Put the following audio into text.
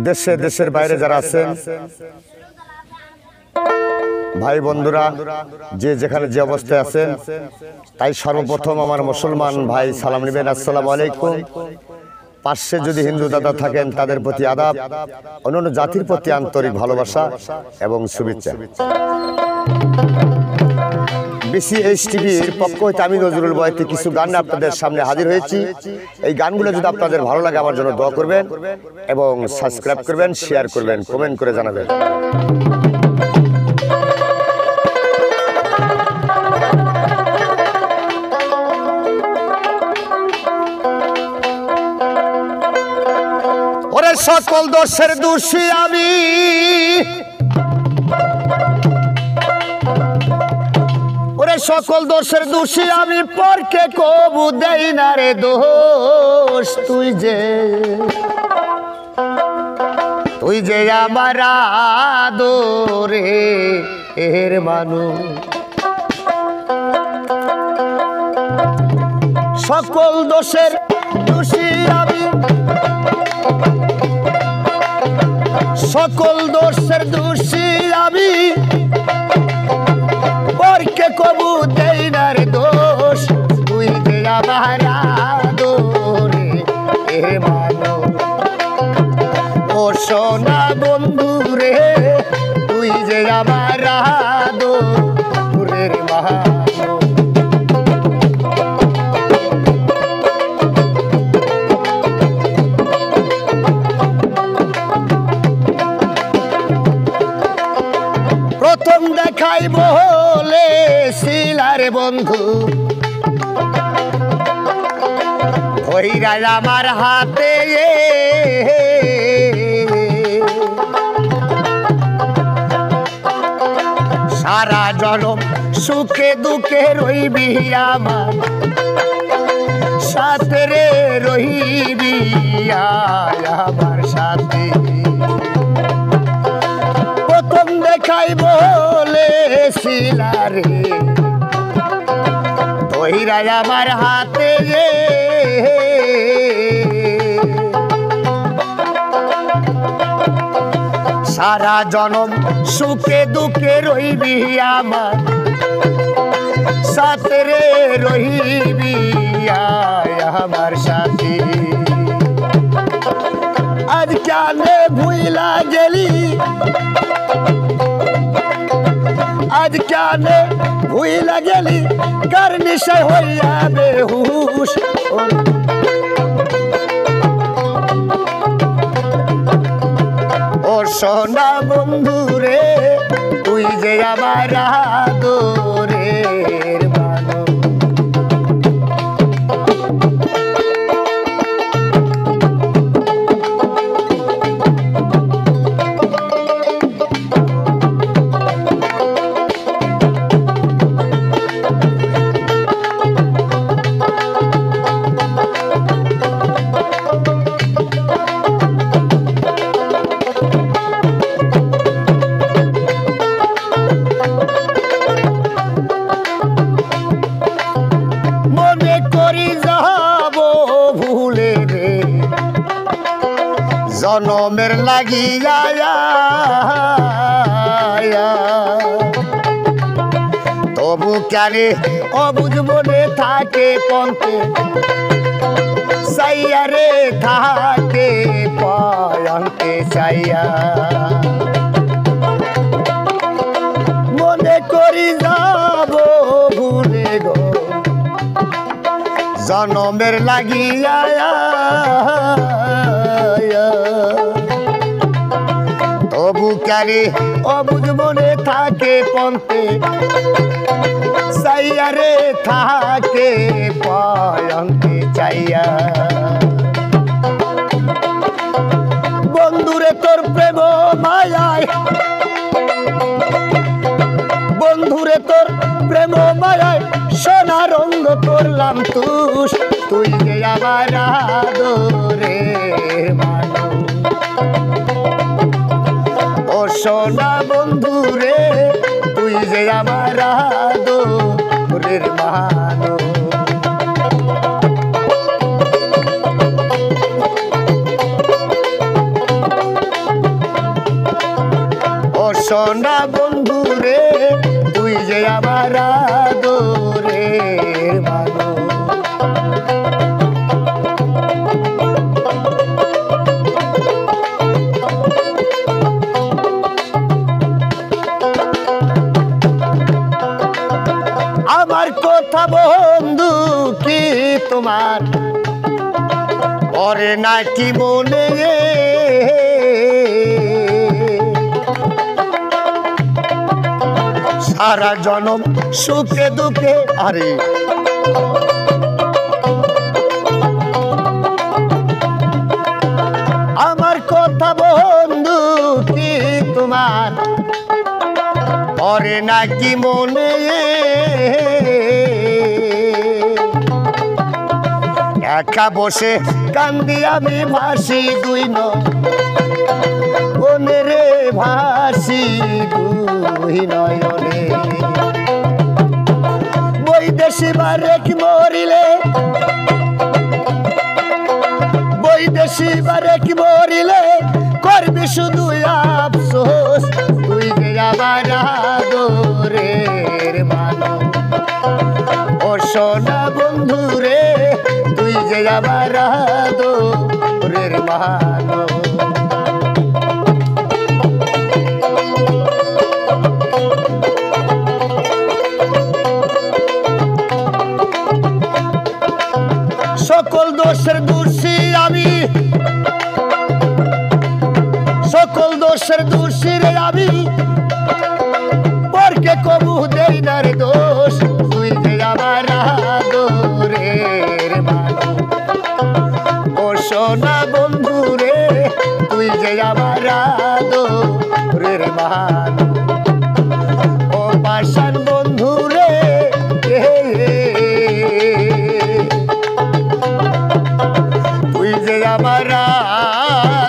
দেশে দেশের বাইরে যারা আছেন ভাই বন্ধুরা, যে যেখানে যে অবস্থায় আছেন, তাই সর্বপ্রথম আমার মুসলমান ভাই সালাম নেবেন, আসসালামু আলাইকুম। পাশে যদি হিন্দু দাদা থাকেন তাদের প্রতি আদাব, অন্যান্য জাতির প্রতি আন্তরিক ভালোবাসা এবং শুভেচ্ছা। বিসিএইচ টিভির পক্ষ হইতে আমি নজরুল বয়াতি কিছু গান আপনাদের সামনে হাজির হয়েছি। এই গানগুলো যদি আপনাদের ভালো লাগে আমার জন্য দোয়া করবেন এবং সাবস্ক্রাইব করবেন, শেয়ার করবেন, কমেন্ট করে জানাবেন। ওরে সকল দোষের দোষী আমি, ওরে সকল দোষের দোষী আমি, পরকে কবু দেই না রে দোষ। তুই যে আমার আদরে এর মানুষ। সকল দোষের দোষী আমি, সকল দোষের দোষী আমি, পরকে কবু দেই না রে দোষ। তুই যে আমার আদরে এর মানুষ। ও সোনা বন্ধু রে, তুই যে আমার আদরের মানুষ। প্রথম দেখাই বলে শিলারে বন্ধু, ধইরা আমার হাতে সারা জনম সুখে দুঃখে রইবি আমার সাথে রে, রইবি আমার সাথে। প্রথম দেখাই বলে শিলারে, ধইরা আমার হাতে সারা জনম সুখে দুঃখে রইবি আমার সাথে রে, রইবি আমার সাথে। আজ কেনে ভুইলা গেলি, আজ কেনে ভুইলা গেলি, কার নিশায় হইয়া বেহুশ। ও সোনা বন্ধু রে, তুই যে আমার আদরের মানুষ। জনমের লাগিয়া তবু কেনে অবুঝ মনে থাকে পন্থে, চাইয়া রে থাকে পয়ন্তে চাইয়া। মনে করি যাব ভুলে গো জনমের লাগিয়া, তবু কেনে অবুঝ মনে থাকে পন্থে, চাইয়া রে থাকে পয়ন্তে চাইয়া। বন্ধুরে তোর প্রেম মায়ায়, বন্ধুরে তোর প্রেম মায়ায় সোনা রঙ্গ করলাম তুষ। তুই যে আমার আদরের মানুষ। ও সোনা বন্ধু রে, তুই যে আমার আদরের মানুষ। সোনা বন্ধু রে তুই যে আমার আদরের মানুষ। আমার কথা বন্ধু কি তোমার পরে নাকি মনে, সারা জনম সুখে দুঃখে আরে আমার কথা বন্ধু কি তোমার পরে নাকি মনে, একা বসে কান্দি আমি ভাসি দুই নয়নে রে, ভাসি দুই নয়নে। বৈদেশি বারেক মরিলে, বৈদেশি বারেক মরিলে করবি শুধু আফসোস, তুই যে আমার আদরের মানুষ। ও সোনা বন্ধু রে তুই যে আমার আদরের মানুষ। সকল দোষের দোষী আমি, সকল দোষের দোষী রে আমি, পরকে কবু দেই না রে দোষ, তুই যে আমার আদরের মানুষ। ও সোনা বন্ধু রে তুই যে আমার আদরের মানুষ। ও পাষাণ বন্ধু রে তুই যে আমার